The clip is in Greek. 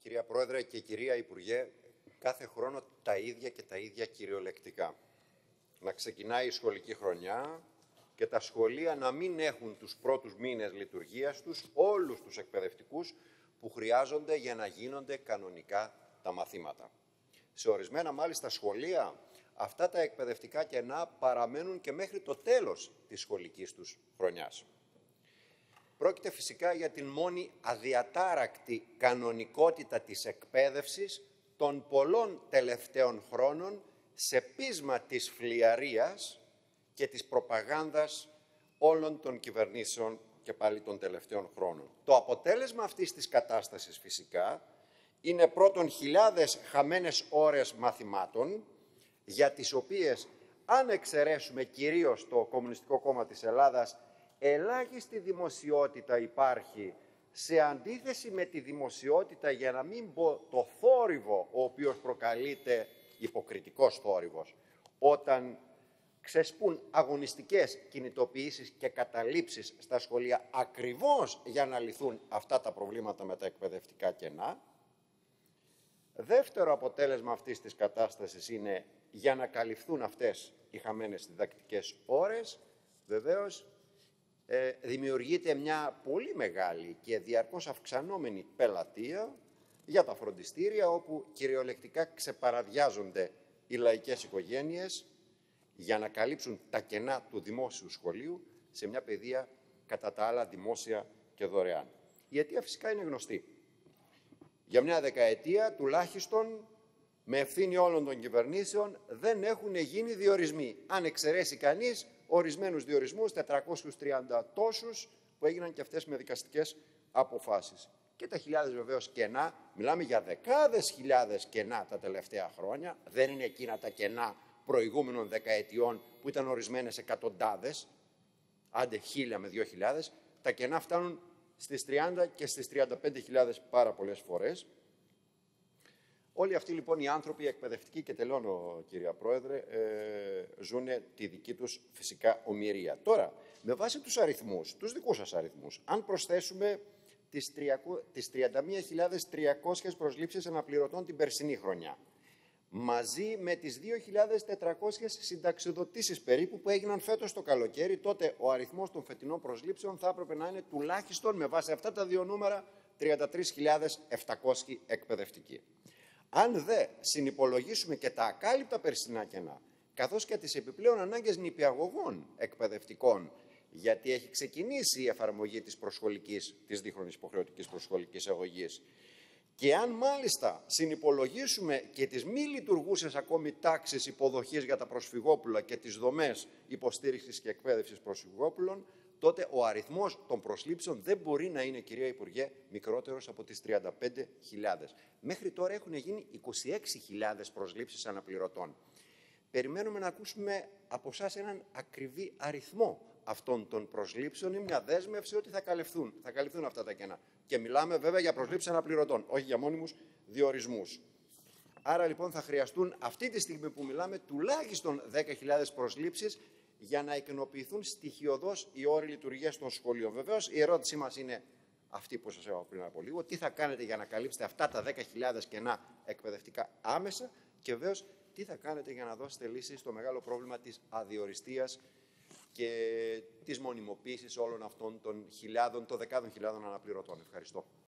Κυρία Πρόεδρε και κυρία Υπουργέ, κάθε χρόνο τα ίδια και τα ίδια κυριολεκτικά. Να ξεκινάει η σχολική χρονιά και τα σχολεία να μην έχουν τους πρώτους μήνες λειτουργίας τους όλους τους εκπαιδευτικούς που χρειάζονται για να γίνονται κανονικά τα μαθήματα. Σε ορισμένα μάλιστα σχολεία αυτά τα εκπαιδευτικά κενά παραμένουν και μέχρι το τέλος της σχολικής τους χρονιάς. Πρόκειται φυσικά για την μόνη αδιατάρακτη κανονικότητα της εκπαίδευσης των πολλών τελευταίων χρόνων σε πείσμα της φλιαρίας και της προπαγάνδας όλων των κυβερνήσεων και πάλι των τελευταίων χρόνων. Το αποτέλεσμα αυτής της κατάστασης φυσικά είναι πρώτον χιλιάδες χαμένες ώρες μαθημάτων, για τις οποίες, αν εξαιρέσουμε κυρίως το Κομμουνιστικό Κόμμα της Ελλάδας, ελάχιστη δημοσιότητα υπάρχει σε αντίθεση με τη δημοσιότητα, για να μην πω το θόρυβο, ο οποίος προκαλείται υποκριτικός θόρυβος, όταν ξεσπούν αγωνιστικές κινητοποιήσεις και καταλήψεις στα σχολεία ακριβώς για να λυθούν αυτά τα προβλήματα με τα εκπαιδευτικά κενά. Δεύτερο αποτέλεσμα αυτής της κατάστασης είναι, για να καλυφθούν αυτές οι χαμένες διδακτικές ώρες, βεβαίως δημιουργείται μια πολύ μεγάλη και διαρκώς αυξανόμενη πελατεία για τα φροντιστήρια, όπου κυριολεκτικά ξεπαραδιάζονται οι λαϊκές οικογένειες για να καλύψουν τα κενά του δημόσιου σχολείου σε μια παιδεία κατά τα άλλα δημόσια και δωρεάν. Η αιτία φυσικά είναι γνωστή. Για μια δεκαετία τουλάχιστον, με ευθύνη όλων των κυβερνήσεων, δεν έχουν γίνει διορισμοί. Αν εξαιρέσει κανείς ορισμένους διορισμούς, 430 τόσους, που έγιναν και αυτές με δικαστικές αποφάσεις. Και τα χιλιάδες βεβαίως κενά, μιλάμε για δεκάδες χιλιάδες κενά τα τελευταία χρόνια, δεν είναι εκείνα τα κενά προηγούμενων δεκαετιών που ήταν ορισμένες εκατοντάδες, άντε 1.000 με 2.000, τα κενά φτάνουν στις 30 και στις 35.000 πάρα πολλές φορές. Όλοι αυτοί λοιπόν οι άνθρωποι εκπαιδευτικοί, και τελειώνω κυρία Πρόεδρε, ζουν τη δική τους φυσικά ομοιρία. Τώρα, με βάση τους αριθμούς, τους δικούς σας αριθμούς, αν προσθέσουμε τις 31.300 προσλήψεις αναπληρωτών την περσινή χρονιά, μαζί με τις 2.400 συνταξιοδοτήσεις περίπου που έγιναν φέτος το καλοκαίρι, τότε ο αριθμός των φετινών προσλήψεων θα έπρεπε να είναι τουλάχιστον, με βάση αυτά τα δύο νούμερα, 33.700 εκπαιδευτικοί. Αν δε συνυπολογίσουμε και τα ακάλυπτα περσινά κενά, καθώς και τις επιπλέον ανάγκες νηπιαγωγών εκπαιδευτικών, γιατί έχει ξεκινήσει η εφαρμογή της δίχρονης υποχρεωτικής προσχολικής αγωγής, και αν μάλιστα συνυπολογίσουμε και τις μη λειτουργούσες ακόμη τάξεις υποδοχής για τα προσφυγόπουλα και τις δομές υποστήριξης και εκπαίδευσης προσφυγόπουλων, τότε ο αριθμός των προσλήψεων δεν μπορεί να είναι, κυρία Υπουργέ, μικρότερος από τις 35.000. Μέχρι τώρα έχουν γίνει 26.000 προσλήψεις αναπληρωτών. Περιμένουμε να ακούσουμε από εσάς έναν ακριβή αριθμό αυτών των προσλήψεων ή μια δέσμευση ότι θα καλυφθούν αυτά τα κενά. Και μιλάμε βέβαια για προσλήψεις αναπληρωτών, όχι για μόνιμους διορισμούς. Άρα λοιπόν θα χρειαστούν αυτή τη στιγμή που μιλάμε τουλάχιστον 10.000 προσλήψεις για να ικανοποιηθούν στοιχειωδώς οι όροι λειτουργίας των σχολείων. Βεβαίως η ερώτησή μας είναι αυτή που σας είπα πριν από λίγο. Τι θα κάνετε για να καλύψετε αυτά τα 10.000 κενά εκπαιδευτικά άμεσα, και βεβαίως τι θα κάνετε για να δώσετε λύση στο μεγάλο πρόβλημα της αδιοριστίας και της μονιμοποίησης όλων αυτών των δεκάδων χιλιάδων αναπληρωτών. Ευχαριστώ.